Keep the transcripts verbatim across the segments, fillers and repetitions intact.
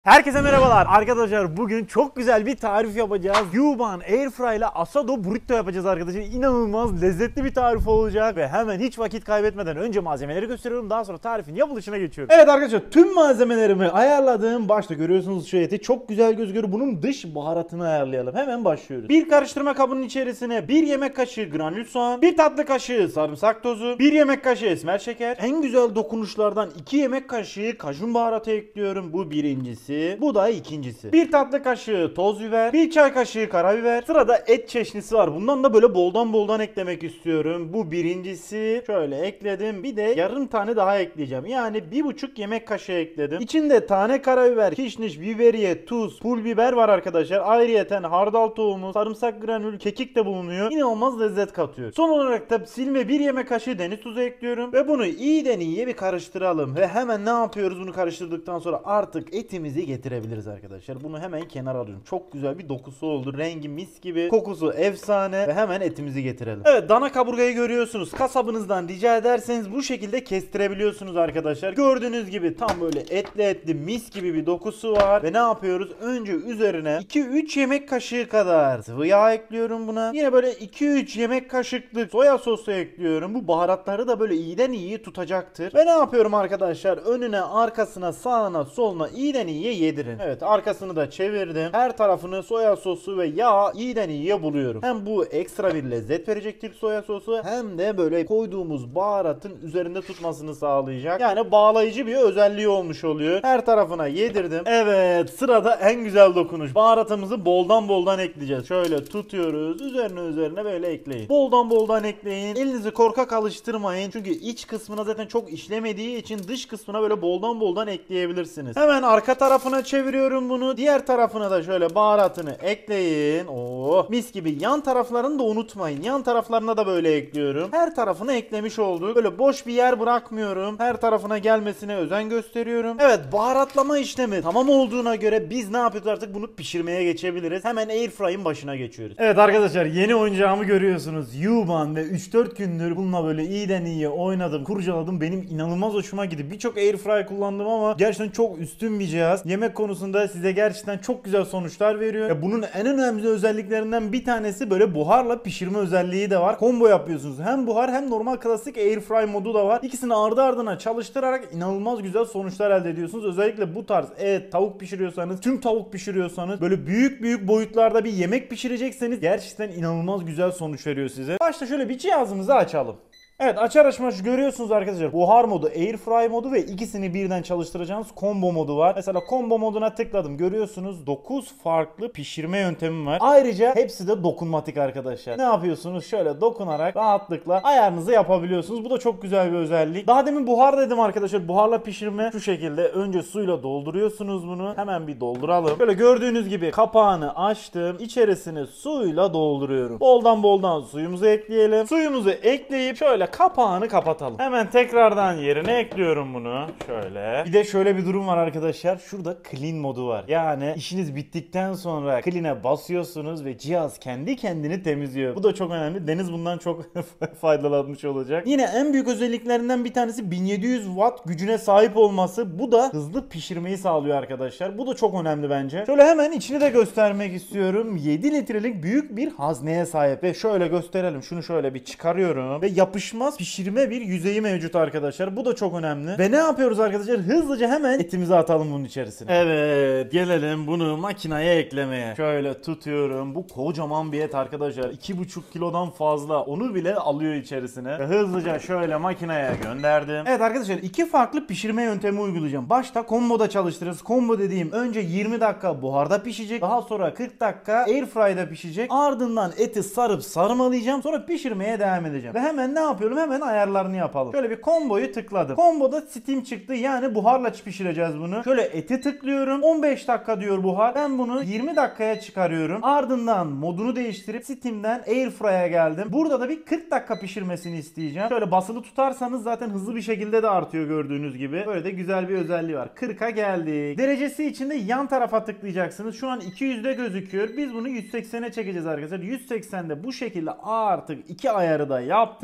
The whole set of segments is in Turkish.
Herkese merhabalar arkadaşlar, bugün çok güzel bir tarif yapacağız. Yuban Airfryer ile Asado Burrito yapacağız arkadaşlar. İnanılmaz lezzetli bir tarif olacak ve hemen hiç vakit kaybetmeden önce malzemeleri gösteriyorum, daha sonra tarifin yapılışına geçiyorum. Evet arkadaşlar, tüm malzemelerimi ayarladım. Başta görüyorsunuz şu eti çok güzel gözüküyor. Bunun dış baharatını ayarlayalım. Hemen başlıyoruz. Bir karıştırma kabının içerisine bir yemek kaşığı granül soğan, bir tatlı kaşığı sarımsak tozu, bir yemek kaşığı esmer şeker, en güzel dokunuşlardan iki yemek kaşığı kajun baharatı ekliyorum. Bu birincisi. Bu da ikincisi. Bir tatlı kaşığı toz biber, bir çay kaşığı karabiber. Sırada et çeşnisi var. Bundan da böyle boldan boldan eklemek istiyorum. Bu birincisi. Şöyle ekledim. Bir de yarım tane daha ekleyeceğim. Yani bir buçuk yemek kaşığı ekledim. İçinde tane karabiber, kişniş, biberiye, tuz, pul biber var arkadaşlar. Ayrıyeten hardal tohumu, sarımsak granül, kekik de bulunuyor. İnanılmaz lezzet katıyor. Son olarak da silme bir yemek kaşığı deniz tuzu ekliyorum. Ve bunu iyiden iyiye bir karıştıralım. Ve hemen ne yapıyoruz bunu karıştırdıktan sonra? Artık etimizi getirebiliriz arkadaşlar. Bunu hemen kenara alıyorum. Çok güzel bir dokusu oldu. Rengi mis gibi. Kokusu efsane. Ve hemen etimizi getirelim. Evet, dana kaburgayı görüyorsunuz. Kasabınızdan rica ederseniz bu şekilde kestirebiliyorsunuz arkadaşlar. Gördüğünüz gibi tam böyle etli etli mis gibi bir dokusu var. Ve ne yapıyoruz? Önce üzerine iki üç yemek kaşığı kadar sıvı yağ ekliyorum buna. Yine böyle iki üç yemek kaşıklık soya sosu ekliyorum. Bu baharatları da böyle iyiden iyiye tutacaktır. Ve ne yapıyorum arkadaşlar? Önüne, arkasına, sağına, soluna iyiden iyiye yedirin. Evet, arkasını da çevirdim. Her tarafını soya sosu ve yağ iyiden iyiye buluyorum. Hem bu ekstra bir lezzet verecektir soya sosu, hem de böyle koyduğumuz baharatın üzerinde tutmasını sağlayacak. Yani bağlayıcı bir özelliği olmuş oluyor. Her tarafına yedirdim. Evet, sırada en güzel dokunuş. Baharatımızı boldan boldan ekleyeceğiz. Şöyle tutuyoruz. Üzerine üzerine böyle ekleyin. Boldan boldan ekleyin. Elinizi korkak alıştırmayın. Çünkü iç kısmına zaten çok işlemediği için dış kısmına böyle boldan boldan ekleyebilirsiniz. Hemen arka tarafına çeviriyorum bunu. Diğer tarafına da şöyle baharatını ekleyin. Oh, mis gibi. Yan taraflarını da unutmayın. Yan taraflarına da böyle ekliyorum. Her tarafını eklemiş olduk. Böyle boş bir yer bırakmıyorum. Her tarafına gelmesine özen gösteriyorum. Evet, baharatlama işlemi tamam olduğuna göre biz ne yapıyoruz artık? Bunu pişirmeye geçebiliriz. Hemen Airfryer'ın başına geçiyoruz. Evet arkadaşlar, yeni oyuncağımı görüyorsunuz. Yuban ve üç dört gündür bununla böyle iyiden iyiye oynadım, kurcaladım. Benim inanılmaz hoşuma gitti. Birçok Airfryer kullandım ama gerçekten çok üstün bir cihaz. Yemek konusunda size gerçekten çok güzel sonuçlar veriyor. Ya bunun en önemli özelliklerinden bir tanesi böyle buharla pişirme özelliği de var. Combo yapıyorsunuz. Hem buhar hem normal klasik Airfryer modu da var. İkisini ardı ardına çalıştırarak inanılmaz güzel sonuçlar elde ediyorsunuz. Özellikle bu tarz et, tavuk pişiriyorsanız, tüm tavuk pişiriyorsanız, böyle büyük büyük boyutlarda bir yemek pişirecekseniz gerçekten inanılmaz güzel sonuç veriyor size. Başta şöyle bir cihazımızı açalım. Evet, açar açmaz görüyorsunuz arkadaşlar, buhar modu, airfry modu ve ikisini birden çalıştıracağınız combo modu var. Mesela combo moduna tıkladım, görüyorsunuz dokuz farklı pişirme yöntemi var. Ayrıca hepsi de dokunmatik arkadaşlar. Ne yapıyorsunuz? Şöyle dokunarak rahatlıkla ayarınızı yapabiliyorsunuz. Bu da çok güzel bir özellik. Daha demin buhar dedim arkadaşlar, buharla pişirme şu şekilde. Önce suyla dolduruyorsunuz bunu. Hemen bir dolduralım. Böyle gördüğünüz gibi kapağını açtım. İçerisini suyla dolduruyorum. Boldan boldan suyumuzu ekleyelim. Suyumuzu ekleyip şöyle kapağını kapatalım. Hemen tekrardan yerine ekliyorum bunu. Şöyle. Bir de şöyle bir durum var arkadaşlar. Şurada clean modu var. Yani işiniz bittikten sonra clean'e basıyorsunuz ve cihaz kendi kendini temizliyor. Bu da çok önemli. Deniz bundan çok faydalanmış olacak. Yine en büyük özelliklerinden bir tanesi bin yedi yüz watt gücüne sahip olması. Bu da hızlı pişirmeyi sağlıyor arkadaşlar. Bu da çok önemli bence. Şöyle hemen içini de göstermek istiyorum. yedi litrelik büyük bir hazneye sahip ve şöyle gösterelim. Şunu şöyle bir çıkarıyorum ve yapışma pişirme bir yüzeyi mevcut arkadaşlar. Bu da çok önemli. Ve ne yapıyoruz arkadaşlar? Hızlıca hemen etimizi atalım bunun içerisine. Evet, gelelim bunu makineye eklemeye. Şöyle tutuyorum. Bu kocaman bir et arkadaşlar. iki buçuk kilodan fazla. Onu bile alıyor içerisine. Ve hızlıca şöyle makineye gönderdim. Evet arkadaşlar, iki farklı pişirme yöntemi uygulayacağım. Başta komboda çalıştırırız. Combo dediğim önce yirmi dakika buharda pişecek. Daha sonra kırk dakika airfryer'da pişecek. Ardından eti sarıp sarmalayacağım. Sonra pişirmeye devam edeceğim. Ve hemen ne yapıyorum? Hemen ayarlarını yapalım. Şöyle bir komboyu tıkladım. Komboda steam çıktı. Yani buharla pişireceğiz bunu. Şöyle eti tıklıyorum. on beş dakika diyor buhar. Ben bunu yirmi dakikaya çıkarıyorum. Ardından modunu değiştirip steam'den airfryer'a geldim. Burada da bir kırk dakika pişirmesini isteyeceğim. Şöyle basılı tutarsanız zaten hızlı bir şekilde de artıyor gördüğünüz gibi. Böyle de güzel bir özelliği var. kırka geldik. Derecesi için de yan tarafa tıklayacaksınız. Şu an iki yüzde gözüküyor. Biz bunu yüz seksene çekeceğiz arkadaşlar. yüz seksende bu şekilde artık iki ayarı da yaptık ve hız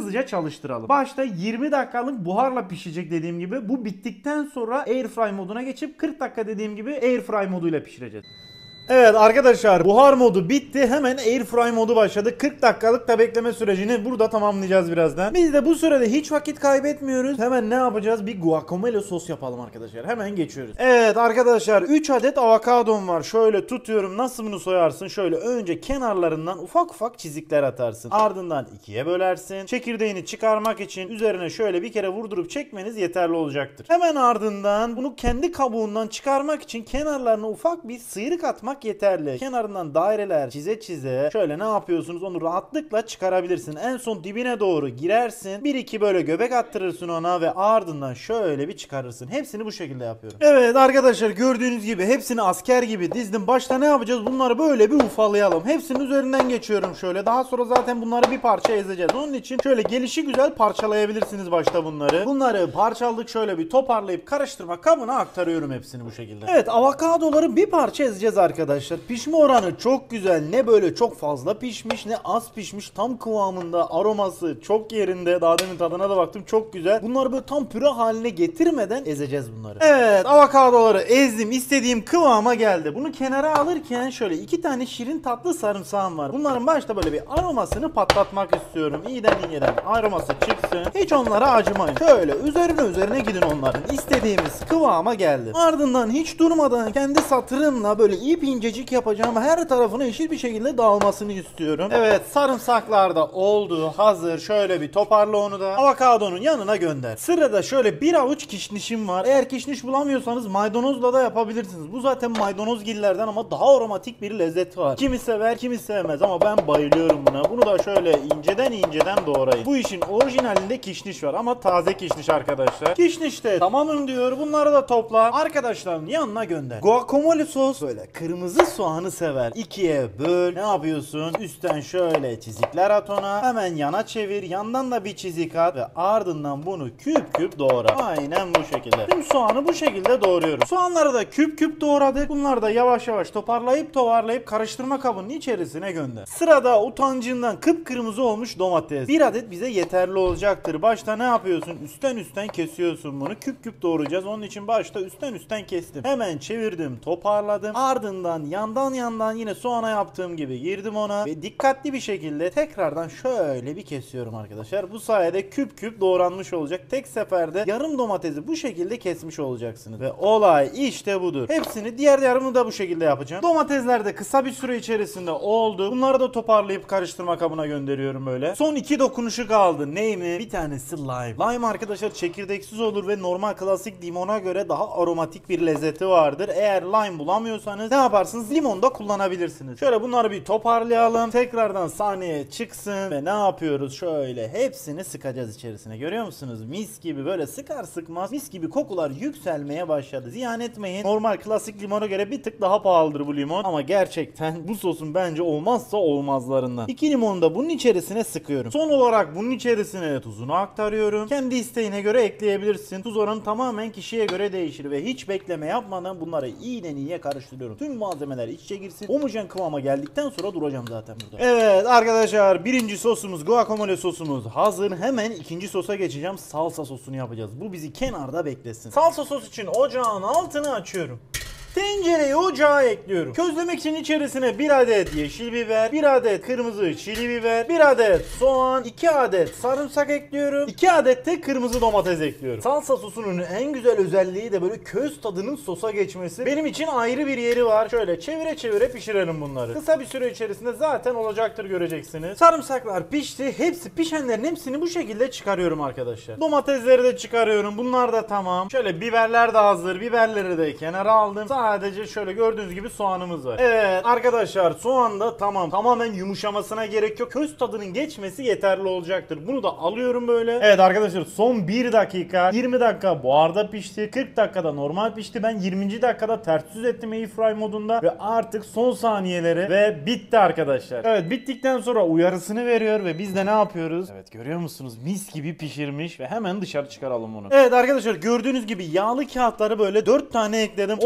hızlıca çalıştıralım. Başta yirmi dakikalık buharla pişecek dediğim gibi. Bu bittikten sonra Airfry moduna geçip kırk dakika dediğim gibi Airfry moduyla pişireceğiz. Evet arkadaşlar, buhar modu bitti. Hemen Airfry modu başladı. kırk dakikalık da bekleme sürecini burada tamamlayacağız birazdan. Biz de bu sürede hiç vakit kaybetmiyoruz. Hemen ne yapacağız? Bir guacamole sos yapalım arkadaşlar. Hemen geçiyoruz. Evet arkadaşlar, üç adet avokadom var. Şöyle tutuyorum. Nasıl bunu soyarsın? Şöyle önce kenarlarından ufak ufak çizikler atarsın. Ardından ikiye bölersin. Çekirdeğini çıkarmak için üzerine şöyle bir kere vurdurup çekmeniz yeterli olacaktır. Hemen ardından bunu kendi kabuğundan çıkarmak için kenarlarına ufak bir sıyrık atmak yeterli. Kenarından daireler çize çize şöyle ne yapıyorsunuz, onu rahatlıkla çıkarabilirsin. En son dibine doğru girersin. bir iki böyle göbek attırırsın ona ve ardından şöyle bir çıkarırsın. Hepsini bu şekilde yapıyorum. Evet arkadaşlar, gördüğünüz gibi hepsini asker gibi dizdim. Başta ne yapacağız? Bunları böyle bir ufalayalım. Hepsinin üzerinden geçiyorum şöyle. Daha sonra zaten bunları bir parça ezeceğiz. Onun için şöyle gelişi güzel parçalayabilirsiniz başta bunları. Bunları parçaladık, şöyle bir toparlayıp karıştırma kabına aktarıyorum hepsini bu şekilde. Evet, avokadoları bir parça ezeceğiz arkadaşlar. Arkadaşlar pişme oranı çok güzel. Ne böyle çok fazla pişmiş ne az pişmiş. Tam kıvamında, aroması çok yerinde. Daha demin tadına da baktım, çok güzel. Bunları böyle tam püre haline getirmeden ezeceğiz bunları. Evet, avokadoları ezdim. İstediğim kıvama geldi. Bunu kenara alırken şöyle iki tane şirin tatlı sarımsağım var. Bunların başta böyle bir aromasını patlatmak istiyorum. İyiden iyiden aroması çıksın. Hiç onlara acımayın. Şöyle üzerine üzerine gidin onların. İstediğimiz kıvama geldi. Ardından hiç durmadan kendi satırımla böyle ip incecik yapacağım. Her tarafına eşit bir şekilde dağılmasını istiyorum. Evet, sarımsaklar da oldu. Hazır. Şöyle bir toparla onu da. Avokadonun yanına gönder. Sırada şöyle bir avuç kişnişim var. Eğer kişniş bulamıyorsanız maydanozla da yapabilirsiniz. Bu zaten maydanozgillerden ama daha aromatik bir lezzet var. Kimi sever, kimi sevmez ama ben bayılıyorum buna. Bunu da şöyle inceden inceden doğrayın. Bu işin orijinalinde kişniş var ama taze kişniş arkadaşlar. Kişniş de tamamım diyor. Bunları da topla. Arkadaşların yanına gönder. Guacamole sos böyle kırmızı soğanı sever. İkiye böl. Ne yapıyorsun? Üstten şöyle çizikler at ona. Hemen yana çevir. Yandan da bir çizik at ve ardından bunu küp küp doğra. Aynen bu şekilde. Tüm soğanı bu şekilde doğruyoruz. Soğanları da küp küp doğradık. Bunları da yavaş yavaş toparlayıp toparlayıp karıştırma kabının içerisine gönder. Sırada utancından kıpkırmızı olmuş domates. Bir adet bize yeterli olacaktır. Başta ne yapıyorsun? Üstten üstten kesiyorsun bunu. Küp küp doğrayacağız. Onun için başta üstten üstten kestim. Hemen çevirdim, toparladım. Ardından yandan yandan yine soğana yaptığım gibi girdim ona ve dikkatli bir şekilde tekrardan şöyle bir kesiyorum arkadaşlar. Bu sayede küp küp doğranmış olacak. Tek seferde yarım domatesi bu şekilde kesmiş olacaksınız. Ve olay işte budur. Hepsini, diğer yarımı da bu şekilde yapacağım. Domatesler de kısa bir süre içerisinde oldu. Bunları da toparlayıp karıştırma kabına gönderiyorum böyle. Son iki dokunuşu kaldı. Ney mi? Bir tanesi lime. Lime arkadaşlar çekirdeksiz olur ve normal klasik limona göre daha aromatik bir lezzeti vardır. Eğer lime bulamıyorsanız ne yaparsınız? Limon da kullanabilirsiniz. Şöyle bunları bir toparlayalım. Tekrardan sahneye çıksın ve ne yapıyoruz? Şöyle hepsini sıkacağız içerisine. Görüyor musunuz? Mis gibi böyle sıkar sıkmaz mis gibi kokular yükselmeye başladı. Ziyan etmeyin. Normal klasik limona göre bir tık daha pahalıdır bu limon. Ama gerçekten bu sosun bence olmazsa olmazlarından. İki limonu da bunun içerisine sıkıyorum. Son olarak bunun içerisine tuzunu aktarıyorum. Kendi isteğine göre ekleyebilirsin. Tuz oranı tamamen kişiye göre değişir ve hiç bekleme yapmadan bunları iyiden iyiye karıştırıyorum. Tüm malzemeler iç içe girsin. Homojen kıvama geldikten sonra duracağım zaten burada. Evet arkadaşlar, birinci sosumuz, guacamole sosumuz hazır. Hemen ikinci sosa geçeceğim. Salsa sosunu yapacağız. Bu bizi kenarda beklesin. Salsa sos için ocağın altını açıyorum. Tencereyi ocağa ekliyorum. Közlemek için içerisine bir adet yeşil biber, bir adet kırmızı çili biber, bir adet soğan, iki adet sarımsak ekliyorum. iki adet de kırmızı domates ekliyorum. Salsa sosunun en güzel özelliği de böyle köz tadının sosa geçmesi. Benim için ayrı bir yeri var. Şöyle çevire çevire pişirelim bunları. Kısa bir süre içerisinde zaten olacaktır, göreceksiniz. Sarımsaklar pişti. Hepsi pişenlerin hepsini bu şekilde çıkarıyorum arkadaşlar. Domatesleri de çıkarıyorum. Bunlar da tamam. Şöyle biberler de hazır. Biberleri de kenara aldım. Sadece şöyle gördüğünüz gibi soğanımız var. Evet arkadaşlar, soğan da tamam. Tamamen yumuşamasına gerek yok. Köz tadının geçmesi yeterli olacaktır. Bunu da alıyorum böyle. Evet arkadaşlar, son bir dakika. yirmi dakika buharda pişti. kırk dakikada normal pişti. Ben yirminci dakikada ters düz ettim Airfry modunda. Ve artık son saniyeleri ve bitti arkadaşlar. Evet, bittikten sonra uyarısını veriyor ve biz de ne yapıyoruz? Evet, görüyor musunuz? Mis gibi pişirmiş ve hemen dışarı çıkaralım bunu. Evet arkadaşlar, gördüğünüz gibi yağlı kağıtları böyle dört tane ekledim. Ortaya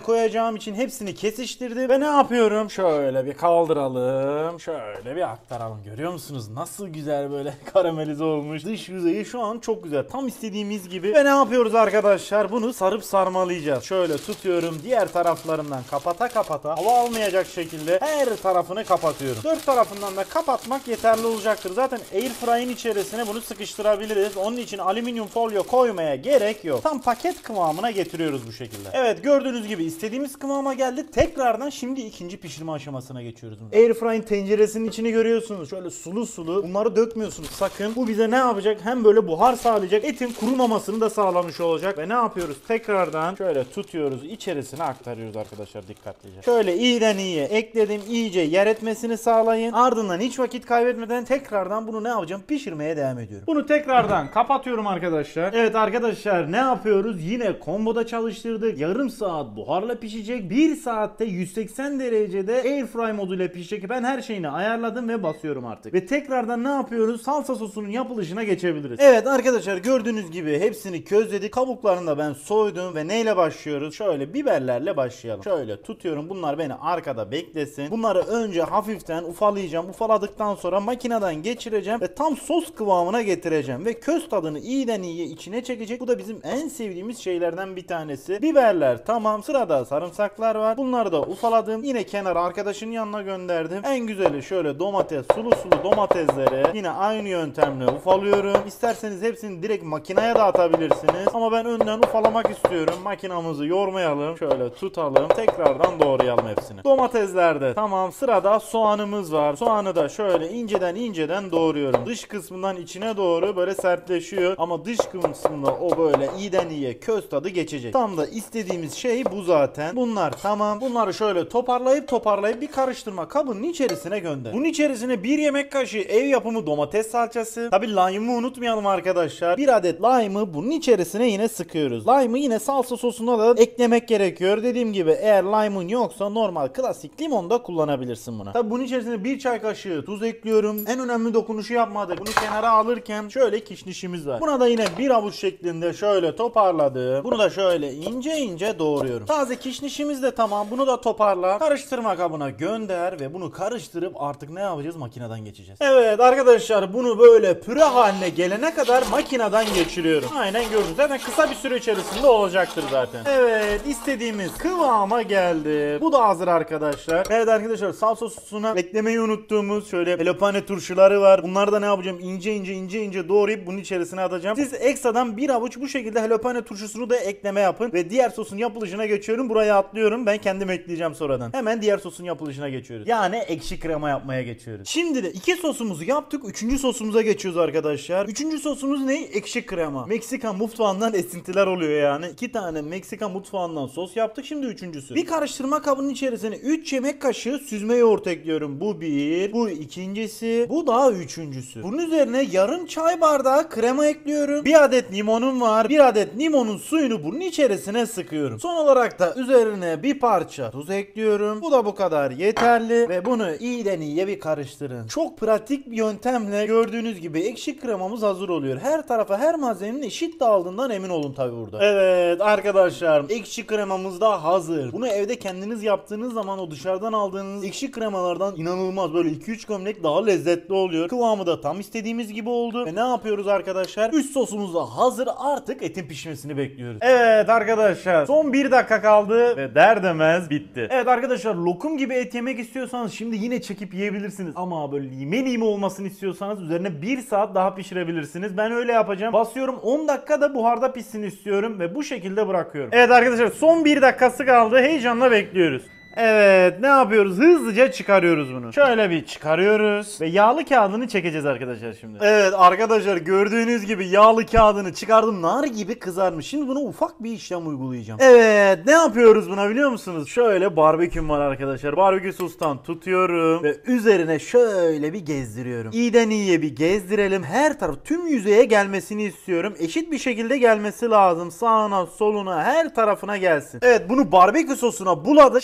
koyacağım için hepsini kesiştirdim ve ne yapıyorum? Şöyle bir kaldıralım. Şöyle bir aktaralım. Görüyor musunuz? Nasıl güzel böyle karamelize olmuş. Dış yüzeyi şu an çok güzel. Tam istediğimiz gibi. Ve ne yapıyoruz arkadaşlar? Bunu sarıp sarmalayacağız. Şöyle tutuyorum. Diğer taraflarından kapata kapata hava almayacak şekilde her tarafını kapatıyorum. Dört tarafından da kapatmak yeterli olacaktır. Zaten airfryer'in içerisine bunu sıkıştırabiliriz. Onun için alüminyum folyo koymaya gerek yok. Tam paket kıvamına getiriyoruz bu şekilde. Evet, gördüğünüz gibi istediğimiz kıvama geldi. Tekrardan şimdi ikinci pişirme aşamasına geçiyoruz. Airfryer'in tenceresinin içini görüyorsunuz. Şöyle sulu sulu. Bunları dökmüyorsunuz sakın. Bu bize ne yapacak? Hem böyle buhar sağlayacak. Etin kurumamasını da sağlamış olacak. Ve ne yapıyoruz? Tekrardan şöyle tutuyoruz. İçerisine aktarıyoruz arkadaşlar dikkatlice. Şöyle iyiden iyiye ekledim. İyice yer etmesini sağlayın. Ardından hiç vakit kaybetmeden tekrardan bunu ne yapacağım? Pişirmeye devam ediyorum. Bunu tekrardan kapatıyorum arkadaşlar. Evet arkadaşlar, ne yapıyoruz? Yine komboda çalıştırdık. Yarım saat buharla pişecek. bir saatte yüz seksen derecede airfry moduyla pişecek. Ben her şeyini ayarladım ve basıyorum artık. Ve tekrardan ne yapıyoruz? Salsa sosunun yapılışına geçebiliriz. Evet arkadaşlar, gördüğünüz gibi hepsini közledik. Kabuklarını da ben soydum ve neyle başlıyoruz? Şöyle biberlerle başlayalım. Şöyle tutuyorum. Bunlar beni arkada beklesin. Bunları önce hafiften ufalayacağım. Ufaladıktan sonra makineden geçireceğim ve tam sos kıvamına getireceğim ve köz tadını iyiden iyiye içine çekecek. Bu da bizim en sevdiğimiz şeylerden bir tanesi. Biberler tamam. Sırada sarımsaklar var. Bunları da ufaladım. Yine kenara arkadaşın yanına gönderdim. En güzeli şöyle domates, sulu sulu domatesleri yine aynı yöntemle ufalıyorum. İsterseniz hepsini direkt makineye de atabilirsiniz. Ama ben önden ufalamak istiyorum. Makinamızı yormayalım. Şöyle tutalım. Tekrardan doğrayalım hepsini. Domatesler de tamam. Sırada soğanımız var. Soğanı da şöyle inceden inceden doğruyorum. Dış kısmından içine doğru böyle sertleşiyor. Ama dış kısmında o böyle iyiden iyiye köz tadı geçecek. Tam da istediğimiz şey bu zaten. Bunlar tamam. Bunları şöyle toparlayıp toparlayıp bir karıştırma kabının içerisine gönder. Bunun içerisine bir yemek kaşığı ev yapımı domates salçası. Tabi lime'ı unutmayalım arkadaşlar. Bir adet lime'ı bunun içerisine yine sıkıyoruz. Lime'ı yine salsa sosuna da eklemek gerekiyor. Dediğim gibi eğer lime'ın yoksa normal klasik limon da kullanabilirsin buna. Tabi bunun içerisine bir çay kaşığı tuz ekliyorum. En önemli dokunuşu yapmadık. Bunu kenara alırken şöyle kişnişimiz var. Buna da yine bir avuç şeklinde şöyle toparladım. Bunu da şöyle ince ince doğruyorum. Taze kişnişimiz de tamam. Bunu da toparla. Karıştırma kabına gönder ve bunu karıştırıp artık ne yapacağız? Makineden geçeceğiz. Evet arkadaşlar, bunu böyle püre haline gelene kadar makineden geçiriyorum. Aynen gördünüz. Zaten kısa bir süre içerisinde olacaktır zaten. Evet, istediğimiz kıvama geldi. Bu da hazır arkadaşlar. Evet arkadaşlar, salsa sosuna eklemeyi unuttuğumuz şöyle helopane turşuları var. Bunları da ne yapacağım? İnce ince ince ince doğrayıp bunun içerisine atacağım. Siz ekstradan bir avuç bu şekilde helopane turşusunu da ekleme yapın ve diğer sosun yapılışına geçiyorum. Buraya atlıyorum. Ben kendim ekleyeceğim sonradan. Hemen diğer sosun yapılışına geçiyoruz. Yani ekşi krema yapmaya geçiyoruz. Şimdi de iki sosumuzu yaptık. Üçüncü sosumuza geçiyoruz arkadaşlar. Üçüncü sosumuz ne? Ekşi krema. Meksika mutfağından esintiler oluyor yani. İki tane Meksika mutfağından sos yaptık. Şimdi üçüncüsü. Bir karıştırma kabının içerisine üç yemek kaşığı süzme yoğurt ekliyorum. Bu bir. Bu ikincisi. Bu daha üçüncüsü. Bunun üzerine yarım çay bardağı krema ekliyorum. Bir adet limonum var. Bir adet limonun suyunu bunun içerisine sıkıyorum. Son olarak da üzerine bir parça tuz ekliyorum. Bu da bu kadar yeterli ve bunu iyiden iyiye bir karıştırın. Çok pratik bir yöntemle gördüğünüz gibi ekşi kremamız hazır oluyor. Her tarafa her malzemenin eşit dağıldığından emin olun tabi burada. Evet arkadaşlar, ekşi kremamız da hazır. Bunu evde kendiniz yaptığınız zaman o dışarıdan aldığınız ekşi kremalardan inanılmaz böyle iki üç gömlek daha lezzetli oluyor. Kıvamı da tam istediğimiz gibi oldu. Ve ne yapıyoruz arkadaşlar? Üst sosumuz da hazır. Artık etin pişmesini bekliyoruz. Evet arkadaşlar, son bir dakika kaldı ve der demez bitti. Evet arkadaşlar, lokum gibi et yemek istiyorsanız şimdi yine çekip yiyebilirsiniz. Ama böyle lime lime olmasını istiyorsanız üzerine bir saat daha pişirebilirsiniz. Ben öyle yapacağım. Basıyorum, on dakika da buharda pişsin istiyorum ve bu şekilde bırakıyorum. Evet arkadaşlar, son bir dakikası kaldı. Heyecanla bekliyoruz. Evet, ne yapıyoruz? Hızlıca çıkarıyoruz bunu. Şöyle bir çıkarıyoruz ve yağlı kağıdını çekeceğiz arkadaşlar şimdi. Evet arkadaşlar, gördüğünüz gibi yağlı kağıdını çıkardım. Nar gibi kızarmış. Şimdi buna ufak bir işlem uygulayacağım. Evet, ne yapıyoruz buna biliyor musunuz? Şöyle barbeküm var arkadaşlar. Barbekü sostan tutuyorum ve üzerine şöyle bir gezdiriyorum. İyiden iyiye bir gezdirelim. Her taraf tüm yüzeye gelmesini istiyorum. Eşit bir şekilde gelmesi lazım. Sağına, soluna, her tarafına gelsin. Evet, bunu barbekü sosuna buladık. Şimdi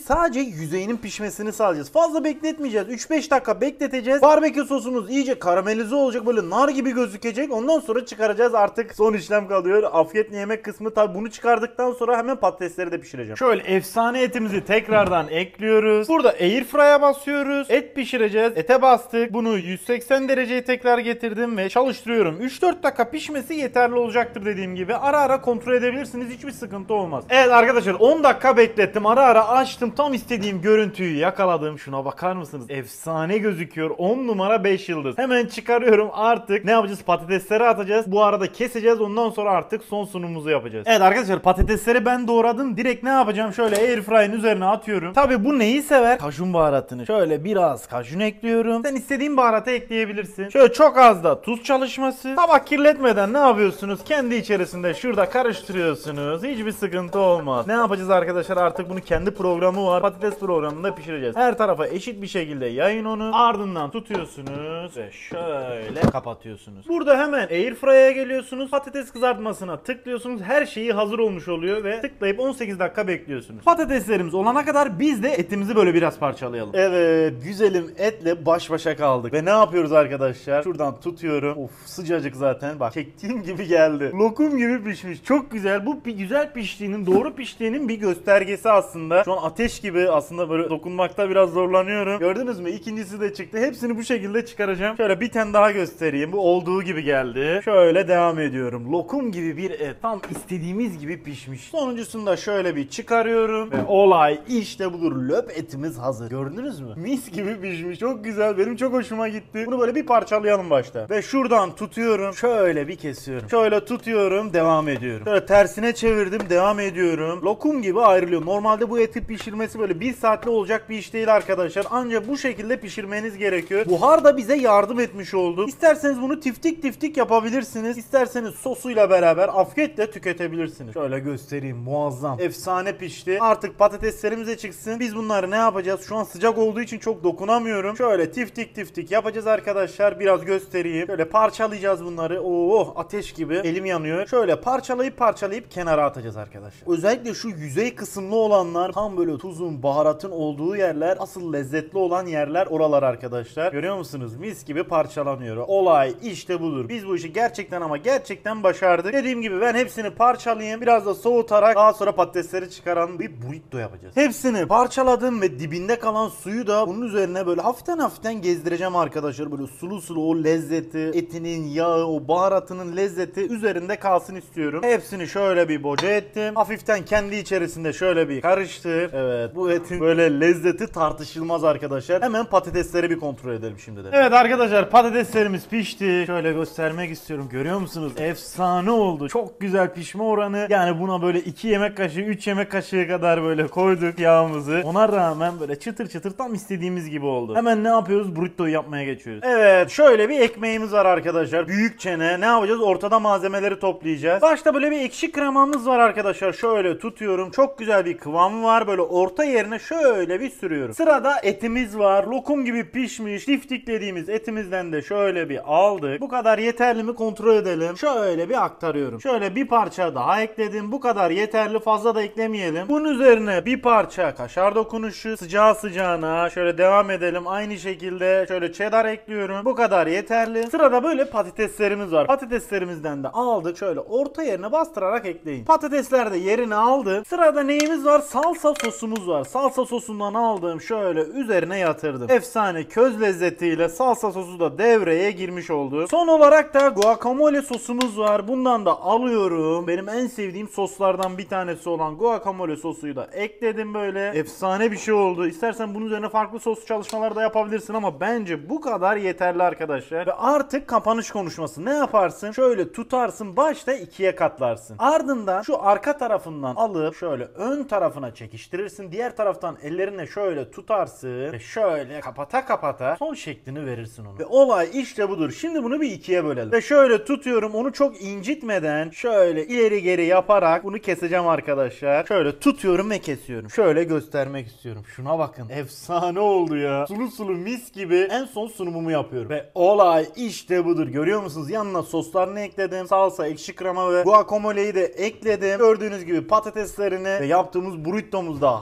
sadece yüzeyinin pişmesini sağlayacağız. Fazla bekletmeyeceğiz. üç beş dakika bekleteceğiz. Barbekü sosumuz iyice karamelize olacak. Böyle nar gibi gözükecek. Ondan sonra çıkaracağız. Artık son işlem kalıyor. Afiyetle yemek kısmı. Tabi bunu çıkardıktan sonra hemen patatesleri de pişireceğim. Şöyle efsane etimizi tekrardan ekliyoruz. Burada airfryer'a basıyoruz. Et pişireceğiz. Ete bastık. Bunu yüz seksen dereceye tekrar getirdim ve çalıştırıyorum. üç dört dakika pişmesi yeterli olacaktır dediğim gibi. Ara ara kontrol edebilirsiniz. Hiçbir sıkıntı olmaz. Evet arkadaşlar on dakika beklettim. Ara ara açtım. Tam istediğim görüntüyü yakaladım. Şuna bakar mısınız? Efsane gözüküyor. on numara beş yıldız. Hemen çıkarıyorum. Artık ne yapacağız? Patatesleri atacağız. Bu arada keseceğiz. Ondan sonra artık son sunumumuzu yapacağız. Evet arkadaşlar patatesleri ben doğradım. Direkt ne yapacağım? Şöyle airfryer'ın üzerine atıyorum. Tabi bu neyi sever? Kajun baharatını. Şöyle biraz kajun ekliyorum. Sen istediğin baharatı ekleyebilirsin. Şöyle çok az da tuz çalışması. Tabak kirletmeden ne yapıyorsunuz? Kendi içerisinde şurada karıştırıyorsunuz. Hiçbir sıkıntı olmaz. Ne yapacağız arkadaşlar? Artık bunu kendi programı var. Patates programında pişireceğiz. Her tarafa eşit bir şekilde yayın onu. Ardından tutuyorsunuz ve şöyle kapatıyorsunuz. Burada hemen airfryer'a geliyorsunuz. Patates kızartmasına tıklıyorsunuz. Her şeyi hazır olmuş oluyor ve tıklayıp on sekiz dakika bekliyorsunuz. Patateslerimiz olana kadar biz de etimizi böyle biraz parçalayalım. Evet, güzelim etle baş başa kaldık. Ve ne yapıyoruz arkadaşlar? Şuradan tutuyorum. Of, sıcacık zaten. Bak çektiğim gibi geldi. Lokum gibi pişmiş. Çok güzel. Bu bir güzel piştiğinin, doğru piştiğinin bir göstergesi aslında. Şu an ateş gibi aslında böyle dokunmakta biraz zorlanıyorum. Gördünüz mü? İkincisi de çıktı. Hepsini bu şekilde çıkaracağım. Şöyle bir tane daha göstereyim. Bu olduğu gibi geldi. Şöyle devam ediyorum. Lokum gibi bir et. Tam istediğimiz gibi pişmiş. Sonuncusunu da şöyle bir çıkarıyorum. Ve olay işte budur. Löp etimiz hazır. Gördünüz mü? Mis gibi pişmiş. Çok güzel. Benim çok hoşuma gitti. Bunu böyle bir parçalayalım başta. Ve şuradan tutuyorum. Şöyle bir kesiyorum. Şöyle tutuyorum. Devam ediyorum. Şöyle tersine çevirdim. Devam ediyorum. Lokum gibi ayrılıyor. Normalde bu eti pişirmesi böyle bir saatte olacak bir iş değil arkadaşlar. Ancak bu şekilde pişirmeniz gerekiyor. Buhar da bize yardım etmiş oldu. İsterseniz bunu tiftik tiftik yapabilirsiniz. İsterseniz sosuyla beraber afiyetle tüketebilirsiniz. Şöyle göstereyim. Muazzam. Efsane pişti. Artık patateslerimize çıksın. Biz bunları ne yapacağız? Şu an sıcak olduğu için çok dokunamıyorum. Şöyle tiftik tiftik yapacağız arkadaşlar. Biraz göstereyim. Şöyle parçalayacağız bunları. Oo, ateş gibi. Elim yanıyor. Şöyle parçalayıp parçalayıp kenara atacağız arkadaşlar. Özellikle şu yüzey kısımlı olanlar, tam böyle tuzun, baharatın olduğu yerler, asıl lezzetli olan yerler oralar arkadaşlar. Görüyor musunuz? Mis gibi parçalanıyor. Olay işte budur. Biz bu işi gerçekten ama gerçekten başardık. Dediğim gibi ben hepsini parçalayayım. Biraz da soğutarak daha sonra patatesleri çıkaran bir burrito yapacağız. Hepsini parçaladım ve dibinde kalan suyu da bunun üzerine böyle hafiften hafiften gezdireceğim arkadaşlar. Böyle sulu sulu o lezzeti, etinin yağı, o baharatının lezzeti üzerinde kalsın istiyorum. Hepsini şöyle bir boca ettim. Hafiften kendi içerisinde şöyle bir karıştır. Evet, bu etin böyle lezzeti tartışılmaz arkadaşlar. Hemen patatesleri bir kontrol edelim şimdi de. Evet arkadaşlar, patateslerimiz pişti. Şöyle göstermek istiyorum. Görüyor musunuz? Efsane oldu. Çok güzel pişme oranı. Yani buna böyle iki yemek kaşığı, üç yemek kaşığı kadar böyle koyduk yağımızı. Ona rağmen böyle çıtır çıtır tam istediğimiz gibi oldu. Hemen ne yapıyoruz? Burrito'yu yapmaya geçiyoruz. Evet, şöyle bir ekmeğimiz var arkadaşlar. Büyük çene. Ne yapacağız? Ortada malzemeleri toplayacağız. Başta böyle bir ekşi kremamız var arkadaşlar. Şöyle tutuyorum. Çok güzel bir kıvam var. Böyle orta yerine şöyle bir sürüyorum. Sırada etimiz var. Lokum gibi pişmiş. Tiftiklediğimiz etimizden de şöyle bir aldık. Bu kadar yeterli mi kontrol edelim. Şöyle bir aktarıyorum. Şöyle bir parça daha ekledim. Bu kadar yeterli, fazla da eklemeyelim. Bunun üzerine bir parça kaşar dokunuşu. Sıcağı sıcağına. Şöyle devam edelim. Aynı şekilde şöyle cheddar ekliyorum. Bu kadar yeterli. Sırada böyle patateslerimiz var. Patateslerimizden de aldık. Şöyle orta yerine bastırarak ekleyin. Patatesler de yerini aldı. Sırada neyimiz var? Salsa sosumuz var. Salsa sosundan aldığım şöyle üzerine yatırdım. Efsane köz lezzetiyle salsa sosu da devreye girmiş oldu. Son olarak da guacamole sosumuz var. Bundan da alıyorum. Benim en sevdiğim soslardan bir tanesi olan guacamole sosuyu da ekledim böyle. Efsane bir şey oldu. İstersen bunun üzerine farklı sos çalışmaları da yapabilirsin ama bence bu kadar yeterli arkadaşlar. Ve artık kapanış konuşması. Ne yaparsın? Şöyle tutarsın, başta ikiye katlarsın. Ardından şu arka tarafından alıp şöyle ön tarafına çekiştirirsin. Diğer taraftan ellerine şöyle tutarsın ve şöyle kapata kapata son şeklini verirsin onu. Ve olay işte budur. Şimdi bunu bir ikiye bölelim. Ve şöyle tutuyorum. Onu çok incitmeden şöyle ileri geri yaparak bunu keseceğim arkadaşlar. Şöyle tutuyorum ve kesiyorum. Şöyle göstermek istiyorum. Şuna bakın. Efsane oldu ya. Sulu sulu mis gibi en son sunumumu yapıyorum. Ve olay işte budur. Görüyor musunuz? Yanına soslarını ekledim. Salsa, ekşi krema ve guacamole'yi de ekledim. Gördüğünüz gibi patateslerini ve yaptığımız burritomuz da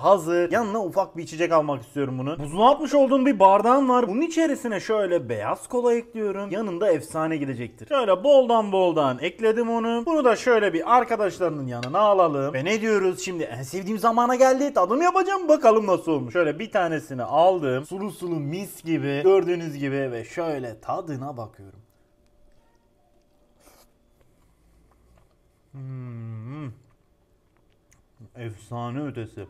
hazır. Yanına ufak bir içecek almak istiyorum bunu. Buzluğa atmış olduğum bir bardağım var. Bunun içerisine şöyle beyaz kola ekliyorum. Yanında efsane gidecektir. Şöyle boldan boldan ekledim onu. Bunu da şöyle bir arkadaşlarının yanına alalım. Ve ne diyoruz? Şimdi en sevdiğim zamana geldi. Tadım yapacağım. Bakalım nasıl olmuş. Şöyle bir tanesini aldım. Sulu sulu mis gibi. Gördüğünüz gibi ve şöyle tadına bakıyorum. Hmm. Efsane ötesi.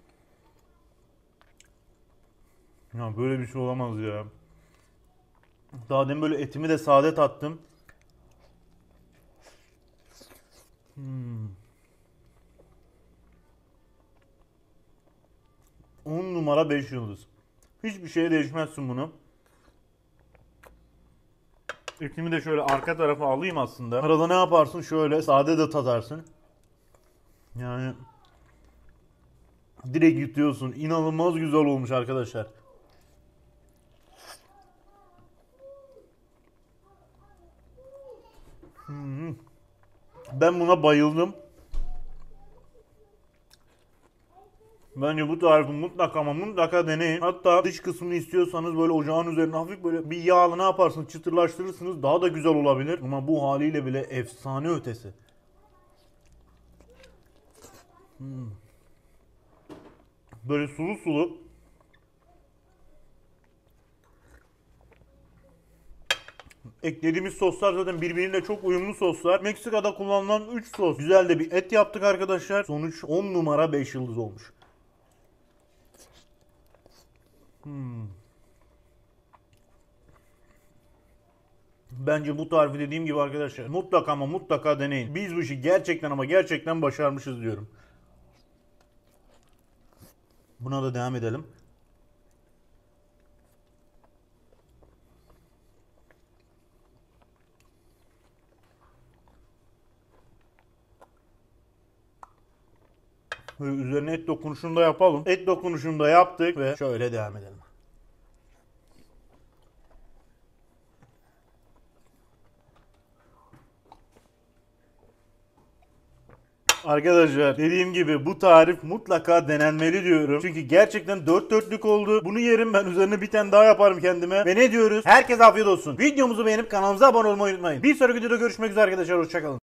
Ya böyle bir şey olamaz ya. Daha demin böyle etimi de sade tattım. Hmm. on numara beş yıldız. Hiçbir şeye değişmezsin bunu. Etimi de şöyle arka tarafa alayım aslında. Arada ne yaparsın? Şöyle sade de tadarsın. Yani direkt yutuyorsun. İnanılmaz güzel olmuş arkadaşlar. Hmm. Ben buna bayıldım. Bence bu tarifi mutlaka ama mutlaka deneyin. Hatta dış kısmını istiyorsanız böyle ocağın üzerine hafif böyle bir yağlı ne yaparsınız çıtırlaştırırsınız. Daha da güzel olabilir. Ama bu haliyle bile efsane ötesi. Hmm. Böyle sulu sulu. Eklediğimiz soslar zaten birbiriyle çok uyumlu soslar. Meksika'da kullanılan üç sos. Güzel de bir et yaptık arkadaşlar. Sonuç on numara beş yıldız olmuş. Hmm. Bence bu tarifi dediğim gibi arkadaşlar mutlaka ama mutlaka deneyin. Biz bu işi gerçekten ama gerçekten başarmışız diyorum. Buna da devam edelim. Böyle üzerine et dokunuşunu da yapalım. Et dokunuşunu da yaptık ve şöyle devam edelim. Arkadaşlar dediğim gibi bu tarif mutlaka denenmeli diyorum. Çünkü gerçekten dört dörtlük oldu. Bunu yerim ben üzerine bir tane daha yaparım kendime. Ve ne diyoruz? Herkese afiyet olsun. Videomuzu beğenip kanalımıza abone olmayı unutmayın. Bir sonraki videoda görüşmek üzere arkadaşlar. Hoşçakalın.